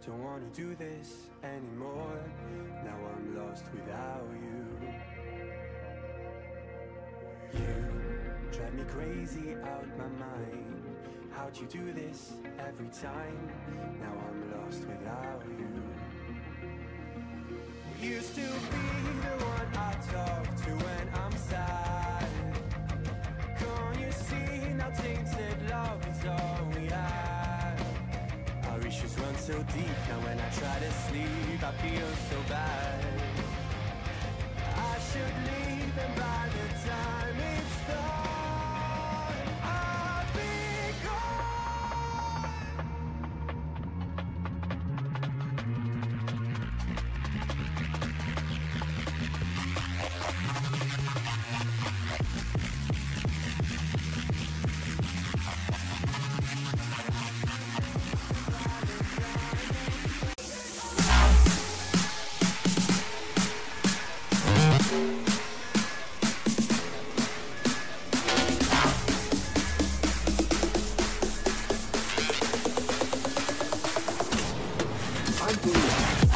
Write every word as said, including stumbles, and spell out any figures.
Don't wanna do this anymore. Now I'm lost without you. You drive me crazy out my mind. How'd you do this every time? Now I'm lost without you. Used to be the one I talk to when I'm sad. Can't you see now tainted love is all we have? Our issues run so deep, now when I try to sleep I feel so bad. I should leave and by the time it's done I'll be gone. I'm doing